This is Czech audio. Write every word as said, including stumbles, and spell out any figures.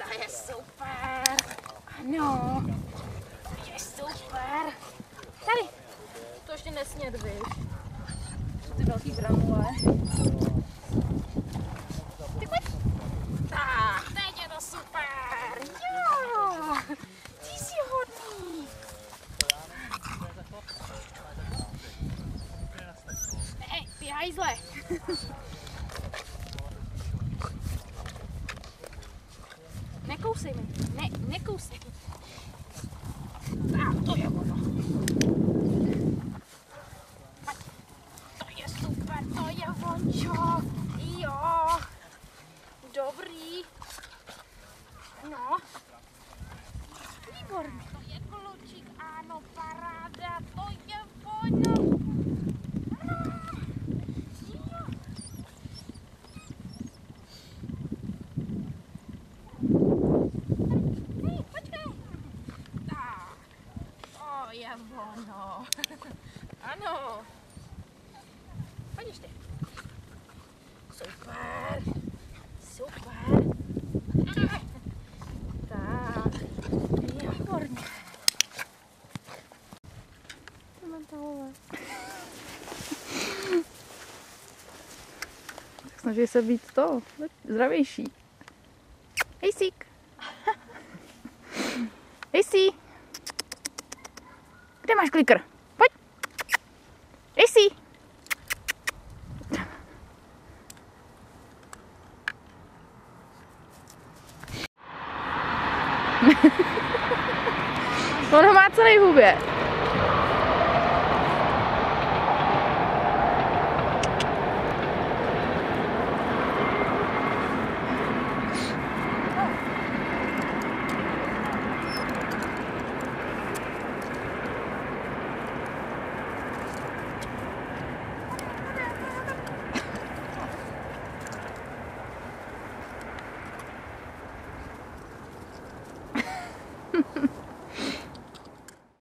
To je super. Ano. To je super. Tady. To ještě nesněd, víš. Jsou ty velký granule. Tak pojď. Tak, teď je to super. Jo. Ty jsi hodný. Hej, ty hajzle. Nekousej mi, ne, nekousej. Tak, to je ono. To je super, to je vončo. Jo. Dobrý. No. Výborně. To je klučík, ano, paráda, to je ono. Je ono. Ano. Pojď ty. Super. Super. Tak. Výborně. Snaží se být to zdravější. Hej, sík. Hej, sí. Kde máš klikr? Pojď. Hej, sí. On ho má celý v hubě.